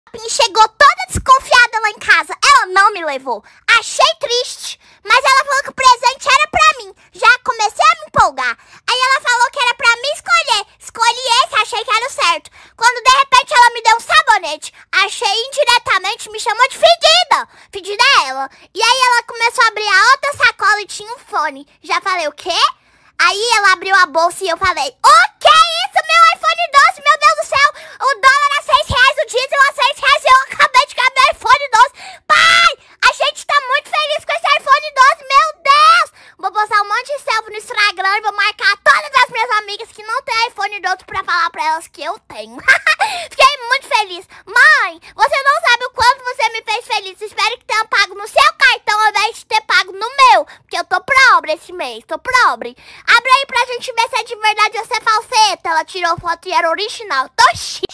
Chegou toda desconfiada lá em casa. Ela não me levou. Achei triste. Mas ela falou que o presente era pra mim. Já comecei a me empolgar. Aí ela falou que era pra mim escolher. Escolhi esse, achei que era o certo. Quando de repente ela me deu um sabonete. Achei indiretamente, me chamou de fedida. Fedida é ela. E aí ela começou a abrir a outra sacola e tinha um fone. Já falei, o quê? Aí ela abriu a bolsa e eu falei, o que é isso? Meu iPhone 12, meu Deus do céu. O dólar a R$6, o diesel a R$6 e eu acabei de ganhar meu iPhone 12. Pai, a gente tá muito feliz com esse iPhone 12, meu Deus. Vou postar um monte de selfie no Instagram e vou marcar todas as minhas amigas que não tem iPhone 12 pra falar pra elas que eu tenho. Fiquei muito feliz. Mãe, você não sabe o quanto você me fez feliz. Espero que tenha pago no seu cartão ao invés de ter pago no meu. Porque eu tô pobre esse mês, tô pobre. Abre aí pra gente ver se é de verdade ou se é falseta. Ela tirou foto e era original. Tô chique.